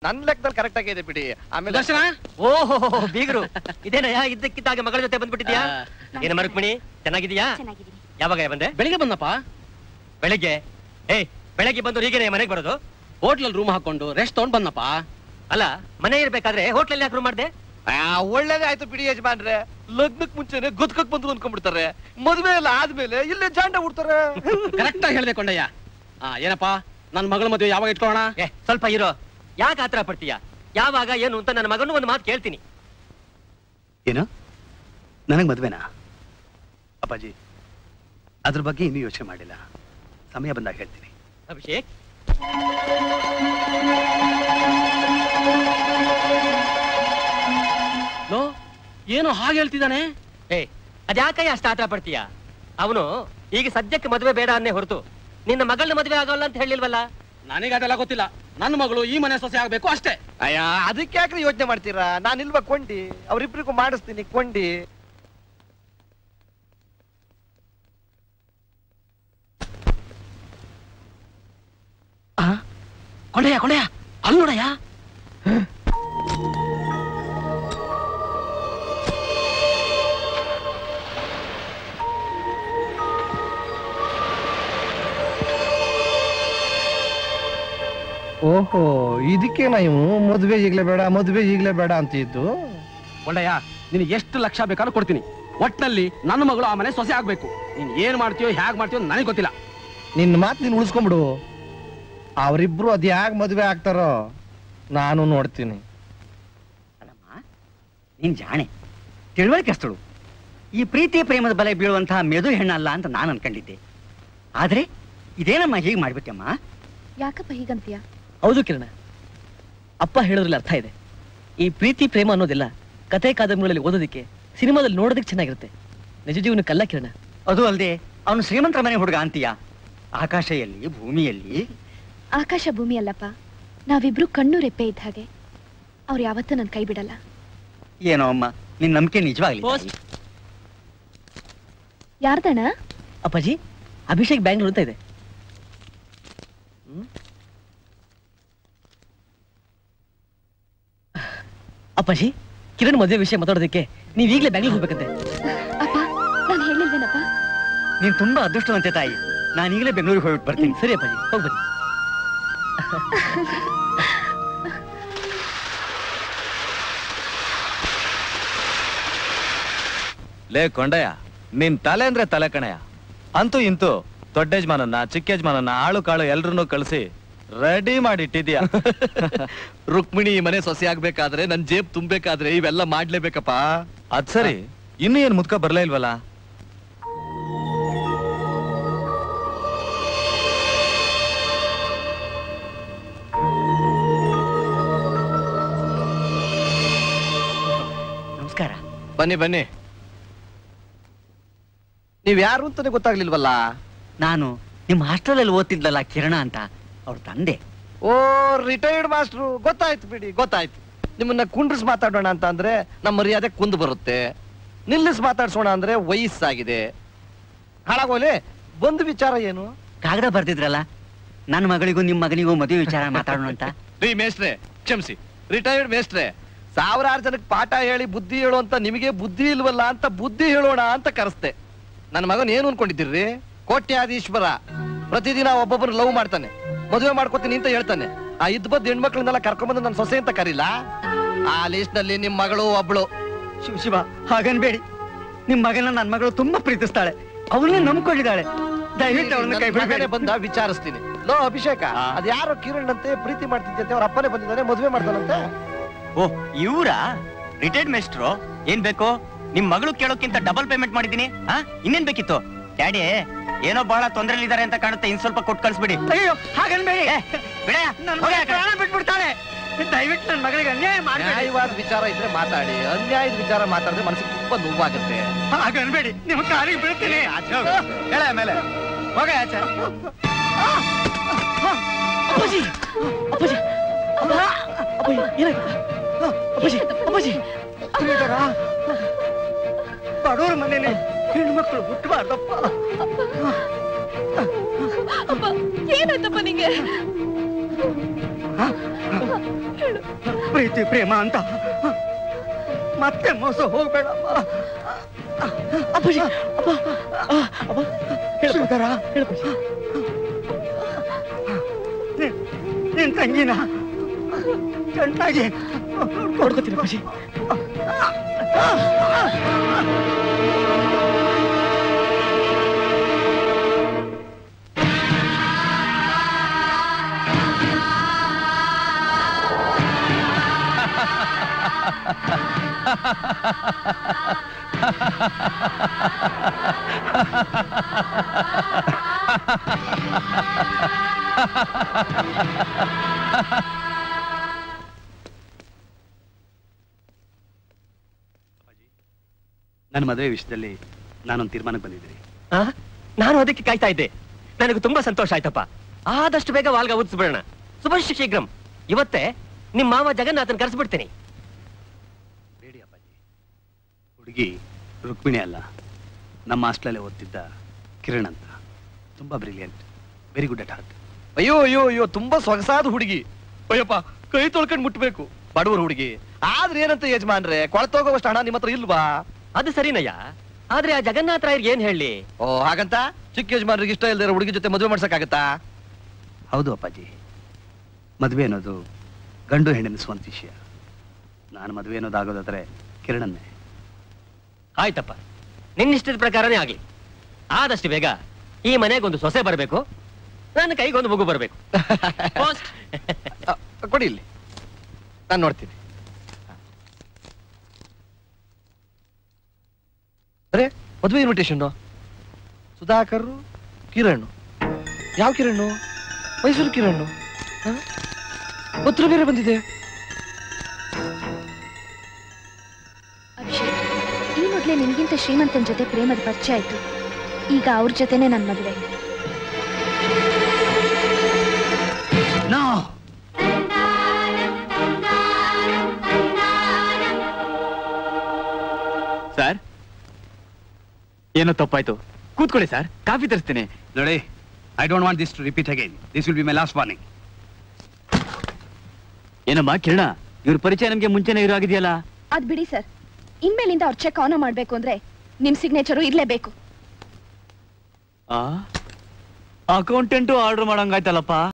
ನನ್ ಲೆಕ್ಕದಲ್ಲಿ ಕರೆಕ್ಟ್ ಆಗಿದೆ ಬಿಡಿ. ಆಮೇಲೆ ದರ್ಶನ, ಓಹೋ ಬೀಗರು, ಇದೇನಯ್ಯ ಇದ್ದಕ್ಕಿದ್ದಾಗ ಮಗಳ ಜೊತೆ ಬಂದ್ಬಿಟ್ಟಿದ್ಯಾ? ಏನ ರುಕ್ಮಿಣಿ, ಚೆನ್ನಾಗಿದ್ಯಾ? ಯಾವಾಗ ಬಂದೆ? ಬೆಳಿಗ್ಗೆ ಬಂದಪ್ಪ. ಬೆಳಿಗ್ಗೆ? ಬೆಳಗ್ಗೆ ಬಂದು ಹೀಗೆ ಮನೆಗೆ ಬರೋದು? ಹೋಟ್ಲಲ್ಲಿ ರೂಮ್ ಹಾಕೊಂಡು ರೆಸ್ಟ್ ತಗೊಂಡ್ ಬಂದಪ್ಪ. ಅಲ್ಲ, ಮನೆ ಇರ್ಬೇಕಾದ್ರೆ ಹೋಟ್ಲಲ್ಲಿ ಯಾಕೆ ರೂಮ್ ಮಾಡ್ದೆ? ಒಳ್ಳೇದೇ ಆಯ್ತು ಬಿಡಿ ಯಜಮಾನ್ರೆ. ಲಗ್ನಕ್ ಮುಂಚೆನೆ ಗುದ್ಕಕ್ ಬಂದ್ರು ಅನ್ಕೊಂಡ್ಬಿಡ್ತಾರೆ, ಮದ್ವೆ ಎಲ್ಲ ಆದ್ಮೇಲೆ ಇಲ್ಲೇ ಜಾಂಡ ಹುಡ್ತಾರೆ. ಕರೆಕ್ಟ್ ಆಗಿ ಹೇಳ್ದೆ ಕೊಂಡಯ್ಯ. ಏನಪ್ಪಾ, ನನ್ ಮಗಳ ಮದುವೆ ಯಾವಾಗ ಇಟ್ಕೊಳ್ಳೋಣ? ಸ್ವಲ್ಪ ಇರೋ, ಯಾಕೆ ಆತರ ಪಡ್ತೀಯ? ಯಾವಾಗ ಏನು ಅಂತ ನನ್ನ ಮಗನು ಒಂದು ಮಾತು ಕೇಳ್ತೀನಿ. ಏನು, ನನಗ್ ಮದ್ವೆನಾ? ಅಪ್ಪಾಜಿ, ಅದ್ರ ಬಗ್ಗೆ ಇನ್ನೂ ಯೋಚನೆ ಮಾಡಿಲ್ಲ, ಸಮಯ ಬಂದಾಗ ಹೇಳ್ತೀನಿ. ಅಭಿಷೇಕ್, ಏನು ಹಾಗೆ ಹೇಳ್ತಿದ್ದಾನೆ? ಅದ್ಯಾಕಯ್ಯ ಅಷ್ಟ ಆತರ ಪಡ್ತೀಯ? ಅವನು ಈಗ ಸದ್ಯಕ್ಕೆ ಮದುವೆ ಬೇಡ ಅನ್ನೇ ಹೊರತು ನಿನ್ನ ಮಗಳನ್ನ ಮದುವೆ ಆಗೋಲ್ಲ ಅಂತ ಹೇಳಿಲ್ವಲ್ಲ? ನನಗೆ ಅದೆಲ್ಲ ಗೊತ್ತಿಲ್ಲ. ನನ್ನ ಮಗಳು ಈ ಮನೆ ಸೊಸೆ ಆಗ್ಬೇಕು ಅಷ್ಟೇ. ಅಯ್ಯ, ಅದಕ್ಕೆ ಯಾಕ್ರಿ ಯೋಚನೆ ಮಾಡ್ತೀರಾ? ನಾನು ಇಲ್ವಾ ಕೊಂಡಿ, ಅವ್ರಿಬ್ರಿಗೂ ಮಾಡಿಸ್ತೀನಿ ಕೊಂಡಿ. ಕೊಂಡಯ್ಯ ಕೊಂಡಯ್ಯ, ಅಲ್ಲಿ ನೋಡಯ್ಯ. ಓಹೋ, ಇದಕ್ಕೇನ ಇವು ಮದುವೆ ಈಗ್ಲೇ ಬೇಡ ಮದುವೆ ಈಗ್ಲೇ ಬೇಡ ಅಂತ ಇದ್ದು? ಕೊಂಡಯ್ಯ, ನಿನಗೆ ಎಷ್ಟು ಲಕ್ಷ ಬೇಕಾದ್ರೂ ಕೊಡ್ತೀನಿ. ಒಟ್ಟಿನಲ್ಲಿ ನನ್ನ ಮಗಳು ಆ ಮನೆ ಸೊಸೆ ಆಗ್ಬೇಕು. ನೀನ್ ಏನ್ ಮಾಡ್ತೀಯೋ ಹೇಗ್ ಮಾಡ್ತೀಯೋ ನನಗೆ ಗೊತ್ತಿಲ್ಲ. ನಿನ್ನ ಮಾತು ನೀನು ಉಳಿಸ್ಕೊಂಡ್ಬಿಡು. ಅವರಿಬ್ರು ಅದ್ ಯಾಕೆ ಮದುವೆ ಆಗ್ತಾರೋ ನಾನು ನೋಡ್ತೀನಿ. ಅಲ್ಲಮ್ಮ, ನೀನ್ ಜಾಣೆ, ತಿಳುವಳಿಕೆಸ್ತಳು. ಈ ಪ್ರೀತಿ ಪ್ರೇಮದ ಬಲೆ ಬೀಳುವಂತಹ ಮೆದು ಹೆಣ್ಣಲ್ಲ ಅಂತ ನಾನು ಅನ್ಕೊಂಡಿದ್ದೆ. ಆದ್ರೆ ಇದೇನಮ್ಮ ಹೀಗೆ ಮಾಡ್ಬಿಟ್ಟಮ್ಮ? ಯಾಕಪ್ಪ ಹೀಗಂತೀಯ? ಹೌದು ಕಿರಣ, ಅಪ್ಪ ಹೇಳೋದ್ರಲ್ಲಿ ಅರ್ಥ ಇದೆ. ಈ ಪ್ರೀತಿ ಪ್ರೇಮ ಅನ್ನೋದಿಲ್ಲ ಕಥೆ ಕಾದಂಬರಿಗಳಲ್ಲಿ ಓದೋದಿಕ್ಕೆ, ಸಿನಿಮಾದಲ್ಲಿ ನೋಡೋದಕ್ಕೆ ಚೆನ್ನಾಗಿರುತ್ತೆ. ನಿಜ ಜೀವನಕ್ಕಲ್ಲ ಕಿರಣ. ಅದು ಅಲ್ಲದೆ ಅವನು ಶ್ರೀಮಂತರ ಮನೆ ಹುಡುಗ ಅಂತೀಯ. ಆಕಾಶ ಎಲ್ಲಿ, ಭೂಮಿಯಲ್ಲಿ? ಆಕಾಶ ಭೂಮಿ ಅಲ್ಲಪ್ಪ, ನಾವಿಬ್ರು ಕಣ್ಣು ರೆಪ್ಪೆ ಇದ್ದ ಹಾಗೆ. ಅವ್ರು ಯಾವತ್ತೂ ನನ್ ಕೈ ಬಿಡಲ್ಲ. ಏನೋ ಅಮ್ಮ, ನಿನ್ ನಂಬಿಕೆ ನಿಜವಾಗ್ಲಿ. ಯಾರ್ದಣ್ಣ? ಅಪ್ಪಾಜಿ, ಅಭಿಷೇಕ್ ಬ್ಯಾಂಗ್ಳೂರ್ ಅಂತ ಇದೆ. ಅಪ್ಪಾಜಿ, ಕಿರಣ್ ಮದುವೆ ವಿಷಯ ಮಾತಾಡೋದಕ್ಕೆ ನೀವ್ ಈಗಲೇ ಬ್ಯಾಂಗ್ಳೂರ್ ಹೋಗ್ಬೇಕಂತೆ. ಅಪ್ಪ, ನಾನು ಹೇಳಿಲ್ವೇನಪ್ಪ? ನೀನ್ ತುಂಬಾ ಅದೃಷ್ಟವಂತೆ ತಾಯಿ. ನಾನು ಈಗಲೇ ಬೆಂಗಳೂರಿಗೆ ಹೋಗ್ಬಿಟ್ಟು ಬರ್ತೀನಿ. ಸರಿ ಅಪ್ಪಾಜಿ, ಹೋಗ್ಬನ್ನಿ. ಲೇ ಕೊಂಡಯ್ಯ, ನಿನ್ ತಲೆ ಅಂದ್ರೆ ತಲೆ ಕಣಯ್ಯ. ಅಂತೂ ಇಂತೂ ದೊಡ್ಡ ಯಜಮಾನನ್ನ ಚಿಕ್ಕ ಯಜಮಾನನ್ನ ಆಳು ಕಾಳು ಎಲ್ರನ್ನೂ ಕಳಿಸಿ ರೆಡಿ ಮಾಡಿಟ್ಟಿದ್ಯಾ. ರುಕ್ಮಿಣಿ ಈ ಮನೆ ಸೊಸೆ ಆಗ್ಬೇಕಾದ್ರೆ, ನನ್ ಜೇಬ್ ತುಂಬೇಕಾದ್ರೆ ಇವೆಲ್ಲ ಮಾಡ್ಲೇಬೇಕಪ್ಪ. ಅದ್ ಸರಿ, ಇನ್ನೂ ಏನ್ ಮುದ್ಕ ಬರ್ಲೇ ಇಲ್ವಲ್ಲ? ನಮಸ್ಕಾರ. ಬನ್ನಿ ಬನ್ನಿ. ನೀವ್ ಯಾರು ಅಂತಾನೆ ಗೊತ್ತಾಗ್ಲಿಲ್ವಲ್ಲ? ನಾನು ನಿಮ್ಮ ಹಾಸ್ಟೆಲಲ್ಲಿ ಓದ್ತಿದ್ಲಲ್ಲ ಕಿರಣ ಅಂತ, ಅವ್ರ ತಂದೆ. ಓ, ರಿಟೈರ್ಡ್ ಮಾಸ್ಟ್ರು. ಗೊತ್ತಾಯ್ತು ಬಿಡಿ, ಗೊತ್ತಾಯ್ತು. ನಿಮ್ಮನ್ನ ಕುಂಡ್ರಿಸ್ ಮಾತಾಡೋಣ ಅಂತ ಅಂದ್ರೆ ನಮ್ಮ ಮರ್ಯಾದೆ ಕುಂದು ಬರುತ್ತೆ, ನಿಲ್ಲಿಸ್ ಮಾತಾಡ್ಸೋಣ ಅಂದ್ರೆ ವಯಸ್ಸಾಗಿದೆ. ಹಾಳಾಗೋಲೆ, ಬಂದು ವಿಚಾರ ಏನು? ಕಾಗದ ಬರ್ದಿದ್ರಲ್ಲ, ನನ್ನ ಮಗಳಿಗೂ ನಿಮ್ ಮಗನಿಗೂ ಮದುವೆ ವಿಚಾರ ಮಾತಾಡೋಣ ಅಂತ. ರೀ ಮೇಸ್ಟ್ರೆ, ಕ್ಷಮಿಸಿ. ರಿಟೈರ್ಡ್ ಮೇಸ್ಟ್ರೆ, ಸಾವಿರಾರು ಜನಕ್ಕೆ ಪಾಠ ಹೇಳಿ ಬುದ್ಧಿ ಹೇಳು ಅಂತ ನಿಮಗೆ ಬುದ್ಧಿ ಇಲ್ವಲ್ಲ ಅಂತ ಬುದ್ಧಿ ಹೇಳೋಣ ಅಂತ ಕರೆಸ್ತೆ. ನನ್ನ ಮಗನ್ ಏನು ಅನ್ಕೊಂಡಿದ್ದೀರಿ? ಕೋಟ್ಯಾಧೀಶ್ವರ. ಪ್ರತಿದಿನ ಒಬ್ಬೊಬ್ಬರು ಲವ್ ಮಾಡ್ತಾನೆ, ಮದುವೆ ಮಾಡ್ಕೋತೀನಿ ಅಂತ ಹೇಳ್ತಾನೆ. ಆ ಇದ್ ಬದ್ ಹೆಣ್ಮಕ್ಳನ್ನೆಲ್ಲ ಕರ್ಕೊಂಡ್ಬಂದು ನನ್ನ ಸೊಸೆ ಅಂತ ಕರೀಲ? ಆ ಲಿಸ್ಟ್ ನಲ್ಲಿ ನಿಮ್ ಮಗಳು ಒಬ್ಳು. ಶಿವ ಶಿವ, ಹಾಗನ್ಬೇಡಿ. ನಿಮ್ ಮಗನ ನನ್ನ ಮಗಳು ತುಂಬಾ ಪ್ರೀತಿಸ್ತಾಳೆ, ಅವಳನ್ನೇ ನಂಬ್ಕೊಂಡಿದ್ದಾಳೆ. ದಯವಿಟ್ಟು ಅವಳನ್ನ ಕೈ ಬಿಡಬೇಡಿ. ಬಂದ ವಿಚಾರಿಸ್ತೀನಿ. ಲೋ ಅಭಿಷೇಕ, ಅದ್ ಯಾರೋ ಕಿರಣ್ ಅಂತೆ ಪ್ರೀತಿ ಮಾಡ್ತಿದ್ದಂತೆ, ಅವ್ರ ಅಪ್ಪನೇ ಬಂದಿದ್ದಾನೆ, ಮದುವೆ ಮಾಡ್ತಾನಂತೆ. ಓ, ಇವ್ರಾ ರಿಟೈರ್ಡ್ ಮೇಸ್ಟ್ರು? ಏನ್ ಬೇಕು? ನಿಮ್ ಮಗಳು ಕೇಳೋಕ್ಕಿಂತ ಡಬಲ್ ಪೇಮೆಂಟ್ ಮಾಡಿದೀನಿ. ಇನ್ನೇನ್ ಬೇಕಿತ್ತು? ಡ್ಯಾಡಿ ಏನೋ ಬಹಳ ತೊಂದರೆಲಿದ್ದಾರೆ ಅಂತ ಕಾಣುತ್ತೆ, ಇನ್ ಸ್ವಲ್ಪ ಕೊಟ್ಟು ಕಳಿಸ್ಬಿಡಿ. ಅಯ್ಯೋ, ಹಾಗನ್ಬೇಡಿ. ಬಿಟ್ಬಿಡ್ತಾಳೆ. ದಯವಿಟ್ಟು ನನ್ನ ಮಗಳಿಗೆ ಅನ್ಯಾಯ ಮಾಡಿ. ನ್ಯಾಯವಾದ ವಿಚಾರ ಇದ್ರೆ ಮಾತಾಡಿ, ಅನ್ಯಾಯದ ವಿಚಾರ ಮಾತಾಡಿದ್ರೆ ಮನಸ್ಸಿಗೆ ತುಂಬಾ ನೋವಾಗುತ್ತೆ. ಹಾಗನ್ಬೇಡಿ, ನಿಮ್ಮ ಕಾಲಿಗೆ ಬೀಳ್ತೀನಿ. ಹೇಳ ಮೇಲೆ ಹೋಗ ಆಚೆ. ಅಪ್ಪಾಜಿ, ಅಪ್ಪಾಜಿ, ಅಪ್ಪಾಜಿ, ಏನಾಯ್ತು? ಅಪ್ಪಾಜಿ, ಅಪ್ಪಾಜಿ, ಬಡವ್ರ ಮನೇಲಿ ಹೆಣ್ಮಕ್ಳು ಹುಟ್ಟಬಾರ್ದಪ್ಪ. ಏನಾಯ್ತಪ್ಪ ನಿಂಗೆ? ಪ್ರೀತಿ ಪ್ರೇಮ ಅಂತ ಮತ್ತೆ ಮೋಸ ಹೋಗ್ಬೇಡಮ್ಮ. ಅಪ್ಪಾಜಿ ಅಪ್ಪ ಅಪ್ಪ ಶ್ರೀಧರ, ನಿನ್ ತಂಗಿನ ಚೆನ್ನಾಗಿ ನೋಡ್ಕೋತೀನಿ ಅಪ್ಪಾಜಿ. ನನ್ನ ಮದುವೆ ವಿಷಯದಲ್ಲಿ ನಾನೊಂದು ತೀರ್ಮಾನಕ್ಕೆ ಬಂದಿದ್ದೀನಿ. ನಾನು ಅದಕ್ಕೆ ಕಾಯ್ತಾ ಇದ್ದೆ. ನನಗೆ ತುಂಬಾ ಸಂತೋಷ ಆಯ್ತಪ್ಪ. ಆದಷ್ಟು ಬೇಗ ವಾಲ್ಗ ಉದಿಸ್ಬಿಡೋಣ. ಶುಭಶ್ರೀ ಶೀಘ್ರಂ. ಇವತ್ತೇ ನಿಮ್ಮ ಮಾವ ಜಗನ್ನಾಥನ್ ಕರೆಸ್ಬಿಡ್ತೀನಿ. ಬೇಡಿ ಅಪ್ಪಾಜಿ. ಹುಡುಗಿ ರುಕ್ಮಿಣಿ ಅಲ್ಲ, ನಮ್ಮ ಹಾಸ್ಟೆಲಲ್ಲಿ ಓದ್ತಿದ್ದ ಕಿರಣ್ ಅಂತ. ತುಂಬಾ brilliant, very good at heart. ಅಯ್ಯೋ ಅಯ್ಯೋ ಅಯ್ಯೋ, ತುಂಬಾ ಸೊಗಸಾದ ಹುಡುಗಿ. ಅಯ್ಯಪ್ಪ, ಕೈ ತೊಳ್ಕೊಂಡು ಮುಟ್ಬೇಕು. ಬಡವರು ಹುಡುಗಿ ಆದ್ರೆ ಏನಂತ ಯಜಮಾನ್ರೆ, ಕೊಳತೋಗೋವಷ್ಟು ಹಣ ನಿಮ್ಮ ಹತ್ರ ಇಲ್ವಾ? ಅದು ಸರಿನಯ್ಯ, ಆದ್ರೆ ಆ ಜಗನ್ನಾಥ ರಾಯರ್ಗೆ ಏನ್ ಹೇಳಿ? ಓ ಹಾಗಂತ ಚಿಕ್ಕ ಯಜಮಾನ್ರಿಗೆ ಇಷ್ಟ ಇಲ್ದಿರೋ ಹುಡುಗಿ ಜೊತೆ ಮದುವೆ ಮಾಡ್ಸಕ್ಕಾಗತ್ತಾ? ಹೌದು ಅಪ್ಪಾಜಿ, ಮದುವೆ ಅನ್ನೋದು ಗಂಡು ಹೆಣ್ಣಿನ ಸ್ವಂತ ವಿಷಯ. ನಾನು ಮದುವೆ ಅನ್ನೋದಾಗೋದಾದ್ರೆ ಕಿರಣನ್ನೇ. ಆಯ್ತಪ್ಪ, ನಿನ್ನಿಷ್ಟದ ಪ್ರಕಾರನೇ ಆಗ್ಲಿ. ಆದಷ್ಟು ಬೇಗ ಈ ಮನೆಗೊಂದು ಸೊಸೆ ಬರಬೇಕು, ನನ್ನ ಕೈಗೊಂದು ಮಗು ಬರಬೇಕು. ಕೊಡಿ ಇಲ್ಲಿ, ನಾನು ನೋಡ್ತೀನಿ. ಅರೆ, ಮದುವೆ ಇನ್ವಿಟೇಷನ್ ಸುಧಾಕರ್, ಕಿರಣ್. ಯಾವ ಕಿರಣ್? ಮೈಸೂರು ಕಿರಣ್. ಪತ್ರ ಬೇರೆ ಬಂದಿದೆ. ಅಭಿಷೇಕ್, ಈ ಮೊದಲೇ ನಿನ್ಗಿಂತ ಶ್ರೀಮಂತನ ಜೊತೆ ಪ್ರೇಮದ ಪರಿಚಯ ಆಯ್ತು. ಈಗ ಅವ್ರ ಜೊತೆನೆ ನನ್ನ ಮದುವೆ. ಸರ್, ಏನೋ ತಪ್ಪಾಯ್ತು. ಕೂತ್ಕೊಳ್ಳಿ ಸರ್, ಕಾಫಿ ತರಿಸ್ತೀನಿ. ನೋಡಿ, I don't want this to repeat again. This will be my last warning. ಏನಮ್ಮ ಕಿರಣ, ಇವ್ರ ಪರಿಚಯ ನಮ್ಗೆ ಮುಂಚೆನೆ ಇರೋ ಆಗಿದೆಯಲ್ಲ? ಅದ್ ಬಿಡಿ ಸರ್, ಇನ್ಮೇಲಿಂದ ಅವ್ರ ಚೆಕ್ ಆನ್ ಮಾಡ್ಬೇಕು ಅಂದ್ರೆ ನಿಮ್ ಸಿಗ್ನೇಚರು ಇರ್ಲೇಬೇಕು. Accountant order ಮಾಡಂಗಾಯ್ತಲ್ಲಪ್ಪ.